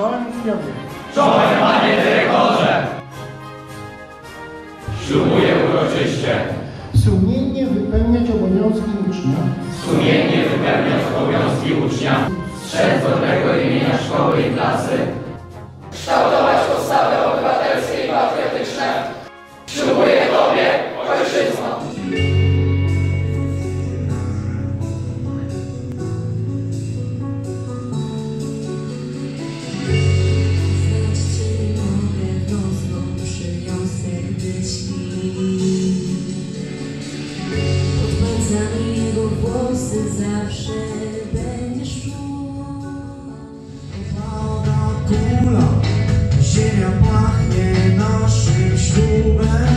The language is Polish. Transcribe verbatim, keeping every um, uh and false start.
Czołem Zbiowie. Czołem, panie dyrektorze! Ślubuję uroczyście. Sumiennie wypełniać obowiązki ucznia. Sumiennie wypełniać obowiązki ucznia. Strzec dobrego imienia szkoły i klasy. Kształtować postawy obywatelskie i patriotyczne. Ślubuję Tobie, ojczyzno. Jego włosy zawsze będziesz czuł. Pada kula, ziemia pachnie naszym ślubem.